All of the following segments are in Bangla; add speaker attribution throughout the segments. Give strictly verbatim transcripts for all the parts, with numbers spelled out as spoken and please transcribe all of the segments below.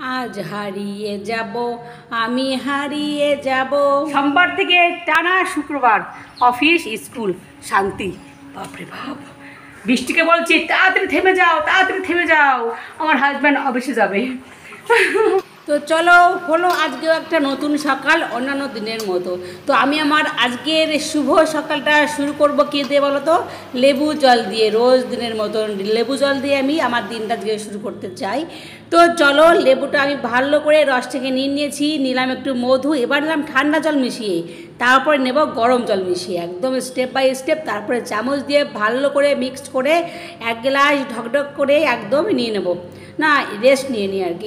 Speaker 1: আজ হারিয়ে যাব আমি হারিয়ে যাব। সোমবার থেকে টানা শুক্রবার অফিস স্কুল শান্তি। বাপরে বাপ, বৃষ্টিকে বলছি তাড়াতাড়ি থেমে যাও, তাড়াতাড়ি থেমে যাও, আমার হাজব্যান্ড অফিসে যাবে। তো চলো, হলো আজকেও একটা নতুন সকাল অন্যান্য দিনের মতো। তো আমি আমার আজকের শুভ সকালটা শুরু করব কী দিয়ে বলো তো? লেবু জল দিয়ে, রোজ দিনের মতো লেবু জল দিয়ে আমি আমার দিনটা আজকে শুরু করতে চাই। তো চলো, লেবুটা আমি ভালো করে রস থেকে নিয়ে নিয়েছি, নিলাম একটু মধু, এবার নিলাম ঠান্ডা জল মিশিয়ে, তারপরে নেব গরম জল মিশিয়ে, একদম স্টেপ বাই স্টেপ, তারপরে চামচ দিয়ে ভালো করে মিক্সড করে এক গ্লাস ঢকঢক করে একদম নিয়ে নেব, না রেস্ট নিয়ে নিই আর কি।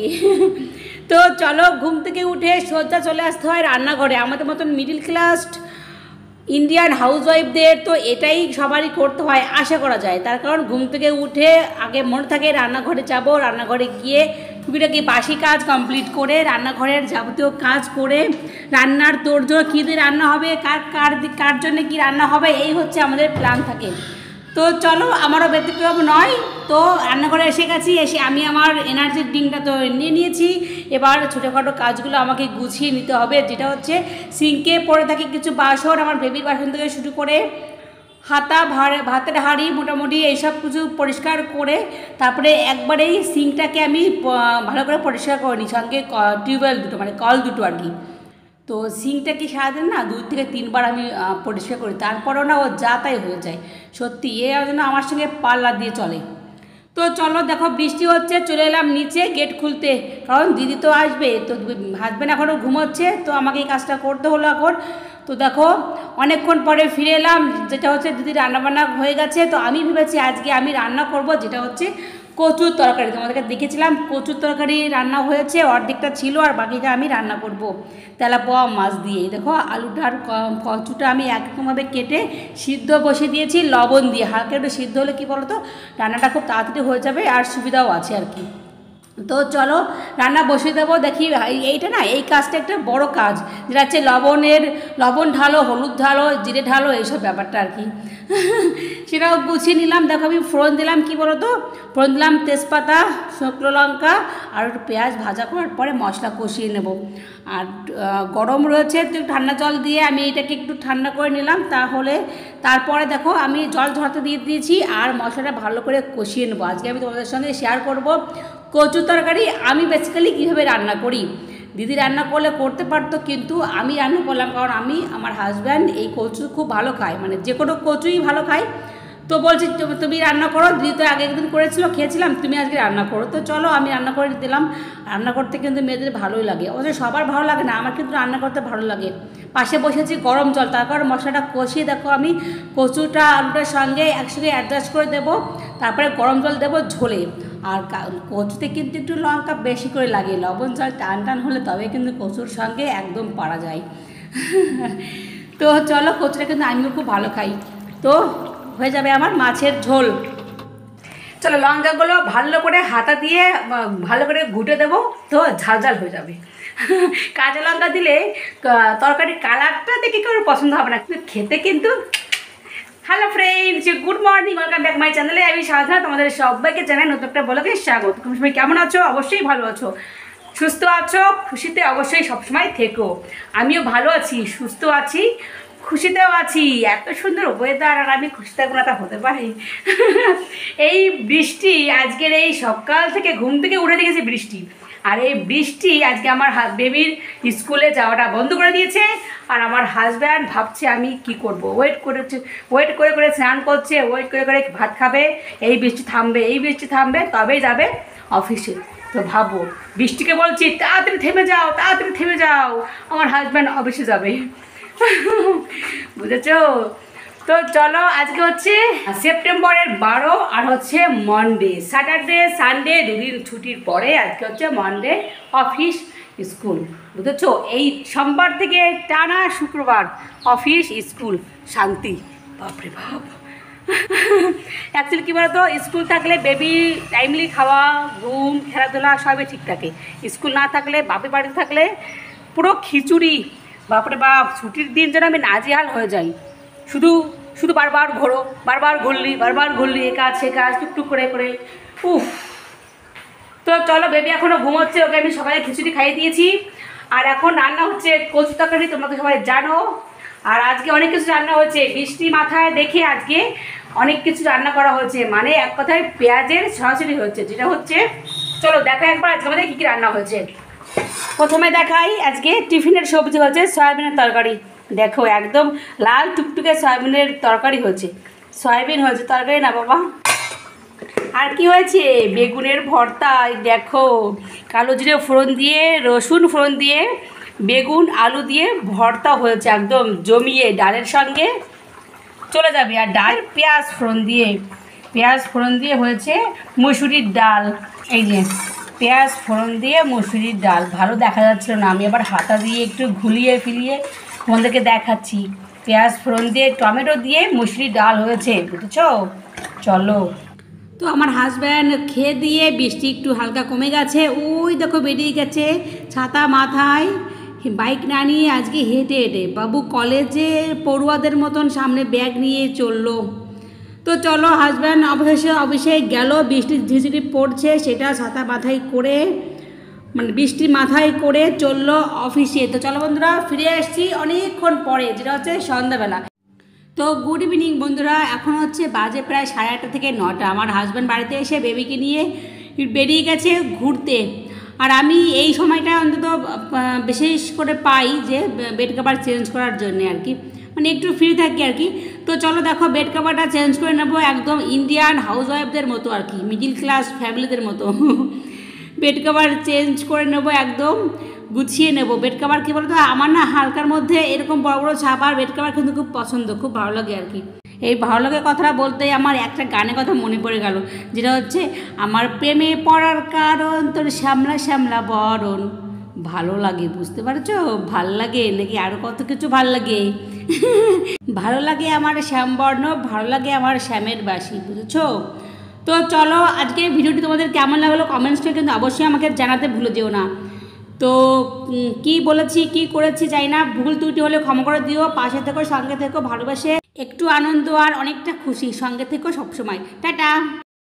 Speaker 1: তো চলো, ঘুম থেকে উঠে সোজা চলে আসতে হয় রান্নাঘরে। আমাদের মতন মিডিল ক্লাস ইন্ডিয়ান হাউসওয়াইফদের তো এটাই সবারই করতে হয়, আশা করা যায়। তার কারণ ঘুম থেকে উঠে আগে মনে থাকে রান্নাঘরে যাব, রান্নাঘরে গিয়ে টুকিটাকি বাসি কাজ কমপ্লিট করে রান্নাঘরের যাবতীয় কাজ করে রান্নার তোড়জোড়, কী দিয়ে রান্না হবে, কার কার কার জন্য কী রান্না হবে, এই হচ্ছে আমাদের প্ল্যান থাকে। তো চলো, আমারও ব্যতিক্রম নয়। তো রান্নাঘরে এসে গেছি, এসে আমি আমার এনার্জি ড্রিঙ্কটা তো নিয়ে নিয়েছি। এবার ছোটোখাটো কাজগুলো আমাকে গুছিয়ে নিতে হবে, যেটা হচ্ছে সিঙ্কে পড়ে থাকে কিছু বাসন, আমার বেবির বাসন থেকে শুরু করে হাতা ভাতের হাঁড়ি মোটামুটি এইসব কিছু পরিষ্কার করে তারপরে একবারেই সিঙ্কটাকে আমি ভালো করে পরিষ্কার করে নিই, সঙ্গে টিউবওয়েল দুটো মানে কল দুটো আর কি। তো সিঙ্কটা কি সারাদিন না দুই থেকে তিনবার আমি পরিষ্কার করি, তারপরেও না ও যা তাই হয়ে যায়। সত্যি এ যেন আমার সঙ্গে পাল্লা দিয়ে চলে। তো চলো, দেখো বৃষ্টি হচ্ছে, চলে এলাম নিচে গেট খুলতে, কারণ দিদি তো আসবে। তো হাজব্যান্ড এখনও ঘুমোচ্ছে, তো আমাকে এই কাজটা করতে হলো এখন। তো দেখো অনেকক্ষণ পরে ফিরে এলাম, যেটা হচ্ছে দিদি রান্নাবান্না হয়ে গেছে। তো আমি ভেবেছি আজকে আমি রান্না করব, যেটা হচ্ছে কচুর তরকারি। তোমাদেরকে দেখেছিলাম কচুর তরকারি রান্না হয়েছে, অর্ধেকটা ছিল আর বাকিটা আমি রান্না করব তেলাপোয়া মাছ দিয়ে। দেখো আলুটার কচুটা আমি একরকমভাবে কেটে সিদ্ধ বসিয়ে দিয়েছি লবণ দিয়ে, হালকা একটু সিদ্ধ হলে কী বলো তো রান্নাটা খুব তাড়াতাড়ি হয়ে যাবে আর সুবিধাও আছে আর কি। তো চলো রান্না বসিয়ে দেবো। দেখি এইটা না, এই কাজটা একটা বড় কাজ, যেটা হচ্ছে লবণের লবণ ঢালো, হলুদ ঢালো, জিরে ঢালো, এইসব ব্যাপারটা আর কি। সেটাও গুছিয়ে নিলাম। দেখো আমি ফোড়ন দিলাম, কি বলো তো, ফোড়ন দিলাম তেজপাতা, শুকনো লঙ্কা আর একটু পেঁয়াজ ভাজা করার পরে মশলা কষিয়ে নেব। আর গরম রয়েছে, তো ঠান্ডা জল দিয়ে আমি এটাকে একটু ঠান্ডা করে নিলাম। তাহলে তারপরে দেখো আমি জল ঝরাতে দিয়ে দিয়েছি আর মশলাটা ভালো করে কষিয়ে নেবো। আজকে আমি তোমাদের সঙ্গে শেয়ার করব কচু তরকারি আমি বেসিক্যালি কীভাবে রান্না করি। দিদি রান্না করলে করতে পারতো, কিন্তু আমি রান্না করলাম, কারণ আমি আমার হাজব্যান্ড এই কচু খুব ভালো খায়, মানে যে কোনো কচুই ভালো খায়। তো বলছি তুমি রান্না করো, দিদি তো আগে একদিন করেছিল, খেয়েছিলাম, তুমি আজকে রান্না করো। তো চলো আমি রান্না করে দিলাম। রান্না করতে কিন্তু মেয়েদের ভালোই লাগে, অবশ্য সবার ভালো লাগে না, আমার কিন্তু রান্না করতে ভালো লাগে। পাশে বসেছি গরম জল, তারপর মশলাটা কষিয়ে দেখো আমি কচুটা আলুটার সঙ্গে একসঙ্গে অ্যাডজাস্ট করে দেবো, তারপরে গরম জল দেবো ঝোলে। আর কচুতে কিন্তু একটু লঙ্কা বেশি করে লাগে, লবণ জল টান টান হলে তবে কিন্তু কচুর সঙ্গে একদম পারা যায়। তো চলো, কচুটা কিন্তু আমিও খুব ভালো খাই। তো হয়ে যাবে আমার মাছের ঝোল। চলো লঙ্কাগুলো ভালো করে হাতা দিয়ে ভালো করে ঘুটে দেবো, তো ঝাল ঝাল হয়ে যাবে। কাঁচা লঙ্কা দিলে তরকারির কালারটা দেখে কেউ পছন্দ হবে না, কিন্তু খেতে কিন্তু। Hello friends, good morning, welcome back my চ্যানেলে। আমি সাধনা, তোমাদের সবাইকে জানাই নতুন একটা ব্লগে স্বাগত। তুমি সবাই কেমন আছো? অবশ্যই ভালো আছো, সুস্থ আছো, খুশিতে অবশ্যই সবসময় থেকো। আমিও ভালো আছি, সুস্থ আছি, খুশিতেও আছি। এত সুন্দর ওয়েদার আর আমি খুশি থাকবো না, তা হতে পারে? এই বৃষ্টি আজকের এই সকাল থেকে ঘুম থেকে উঠে দেখেছি বৃষ্টি, আর এই বৃষ্টি আজকে আমার বেবির স্কুলে যাওয়াটা বন্ধ করে দিয়েছে। আর আমার হাজব্যান্ড ভাবছে আমি কি করব, ওয়েট করেছে, ওয়েট করে করে স্নান করছে, ওয়েট করে করে ভাত খাবে, এই বৃষ্টি থামবে, এই বৃষ্টি থামবে তবেই যাবে অফিসে। তো ভাবো, বৃষ্টিকে বলছি তাড়াতাড়ি থেমে যাও, তাড়াতাড়ি থেমে যাও, আমার হাজব্যান্ড অফিসে যাবে। বুঝেছো? তো চলো, আজকে হচ্ছে সেপ্টেম্বরের বারো আর হচ্ছে মনডে, স্যাটারডে সানডে দুদিন ছুটির পরে আজকে হচ্ছে মনডে, অফিস স্কুল। বুঝেছো? এই সোমবার থেকে টানা শুক্রবার অফিস স্কুল শান্তি। বাপরে বাপ। অ্যাকচুয়ালি কী বলতো, স্কুল থাকলে বেবি টাইমলি খাওয়া, ঘুম, খেলাধুলা সবই ঠিক থাকে। স্কুল না থাকলে, বাপের বাড়িতে থাকলে পুরো খিচুড়ি। বাপরে বাপ, ছুটির দিন যেন আমি নাজেহাল হয়ে যাই। শুধু শুধু বারবার ঘোরো, বারবার ঘুরলি, বারবার ঘুরলি, এ কাজ সে কাজ টুকটুক করে করে, উফ। তো চলো, বেবি এখনও ঘুমোচ্ছে, ওকে আমি সকালে খিচুড়ি খাইয়ে দিয়েছি। আর এখন রান্না হচ্ছে কচু তরকারি, তোমরা তো সবাই জানো। আর আজকে অনেক কিছু রান্না হচ্ছে, বৃষ্টি মাথায় দেখে আজকে অনেক কিছু রান্না করা হয়েছে, মানে এক কথায় পেঁয়াজের সরাসরি হচ্ছে, যেটা হচ্ছে চলো দেখা একবার আজকে আমাদের কী কী রান্না হয়েছে। প্রথমে দেখাই, আজকে টিফিনের সবজি হচ্ছে সয়াবিনের তরকারি। দেখো একদম লাল টুকটুকে সয়াবিনের তরকারি হচ্ছে, সয়াবিন হয়েছে তরকারি না বাবা। আর কি হয়েছে, বেগুনের ভর্তা। দেখো কালো জিরে ফোড়ন দিয়ে, রসুন ফোড়ন দিয়ে, বেগুন আলু দিয়ে ভর্তা হয়েছে, একদম জমিয়ে ডালের সঙ্গে চলে যাবে। আর ডাল পেঁয়াজ ফোড়ন দিয়ে, পেঁয়াজ ফোড়ন দিয়ে হয়েছে মুসুরির ডাল। এই যে পেঁয়াজ ফোড়ন দিয়ে মুসুরির ডাল, ভালো দেখা যাচ্ছিল না, আমি আবার হাতা দিয়ে একটু ঘুলিয়ে ফিলিয়ে তোমাদেরকে দেখাচ্ছি। পেঁয়াজ ফোড়ন দিয়ে টমেটো দিয়ে মুসুরির ডাল হয়েছে, বুঝেছো। চলো, তো আমার হাজব্যান্ড খেয়ে দিয়ে, বৃষ্টি একটু হালকা কমে গেছে, ওই দেখো বেরিয়ে গেছে ছাতা মাথায়, বাইক না নিয়ে আজকে হেঁটে হেঁটে, বাবু কলেজে পড়ুয়াদের মতন সামনে ব্যাগ নিয়ে চললো। তো চলো, হাজব্যান্ড অবশেষে অফিসে গেল, বৃষ্টি ঝিঝিরি পড়ছে, সেটা ছাতা মাথায় করে, মানে বৃষ্টি মাথায় করে চললো অফিসে। তো চলো বন্ধুরা, ফিরে আসছি অনেকক্ষণ পরে, যেটা হচ্ছে সন্ধ্যাবেলা। তো গুড ইভিনিং বন্ধুরা, এখন হচ্ছে বাজে প্রায় সাড়ে আটটা থেকে নটা। আমার হাজব্যান্ড বাড়িতে এসে বেবিকে নিয়ে বেরিয়ে গেছে ঘুরতে। আর আমি এই সময়টা অন্তত বিশেষ করে পাই যে বেড কভার চেঞ্জ করার জন্যে আর কি, মানে একটু ফ্রি থাকি আর কি। তো চলো দেখো, বেড কভারটা চেঞ্জ করে নেবো একদম ইন্ডিয়ান হাউসওয়াইফদের মতো আর কি, মিডিল ক্লাস ফ্যামিলিদের মতো বেড কভার চেঞ্জ করে নেবো, একদম গুছিয়ে নেবো। বেড কভার কী বলতো, আমার না হালকার মধ্যে এরকম বড় বড় ছাপার বেড কভার কিন্তু খুব পছন্দ, খুব ভালো লাগে আর কি। এই ভালো লাগে কথাটা বলতেই আমার একটা গানের কথা মনে পড়ে গেল, যেটা হচ্ছে আমার প্রেমে পড়ার কারণ তোর শ্যামলা শ্যামলা বরণ। ভালো লাগে, বুঝতে পারছো, ভাল লাগে নাকি আরও কত কিছু ভাল লাগে ভালো লাগে আমার শ্যামবর্ণ, ভালো লাগে আমার শ্যামের বাসি, বুঝেছো। তো চলো, আজকে ভিডিওটি তোমাদের কেমন লাগলো কমেন্টসটা কিন্তু অবশ্যই আমাকে জানাতে ভুলে যেও না। তো কি বলেছি কি করেছি জানি না, ভুল ত্রুটি হলে ক্ষমা করে দিও। পাশে থেকো, সঙ্গে থেকো, ভালোবাসে একটু আনন্দ আর অনেকটা খুশি, সঙ্গে থেকো সবসময়। টাটা।